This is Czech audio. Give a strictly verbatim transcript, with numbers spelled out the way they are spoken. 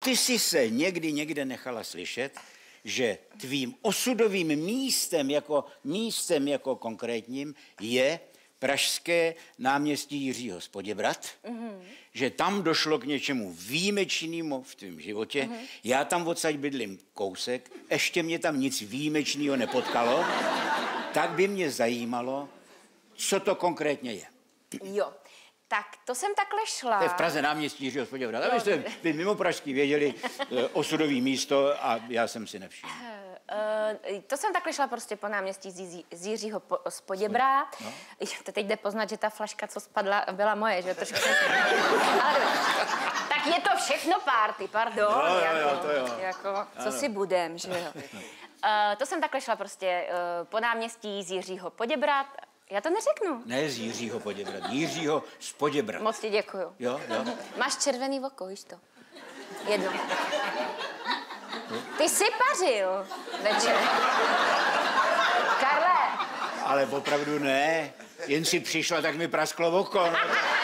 ty jsi se někdy někde nechala slyšet, že tvým osudovým místem jako místem jako konkrétním je pražské náměstí Jiřího z Poděbrad, mm-hmm. že tam došlo k něčemu výjimečnému v tvém životě. Mm-hmm. Já tam odsaď bydlím kousek, ještě mě tam nic výjimečného nepotkalo, tak by mě zajímalo, co to konkrétně je. Jo, tak to jsem takhle šla. To je v Praze náměstí Jiřího z Poděbrad. Abyste vy mimo pražský věděli osudový místo a já jsem si nevšiml. Uh, to jsem takhle šla prostě po náměstí z, Jiří, z Jiřího po, z Poděbrad. No. To teď jde poznat, že ta flaška, co spadla, byla moje, že? Trošku jsem... Ale, tak je to všechno party, pardon. Jo, jo, jako, jo, to jo. Jako, co si budem, že jo. Uh, to jsem takhle šla prostě uh, po náměstí z Jiřího Poděbrad. Já to neřeknu. Ne z Jiřího Poděbrad, Jiřího z Poděbrad. Moc ti děkuju. Jo, jo. Máš červený oko, víš to? Jedno. Ty jsi pařil večer. Karle. Ale opravdu ne. Jen si přišla, tak mi prasklo oko.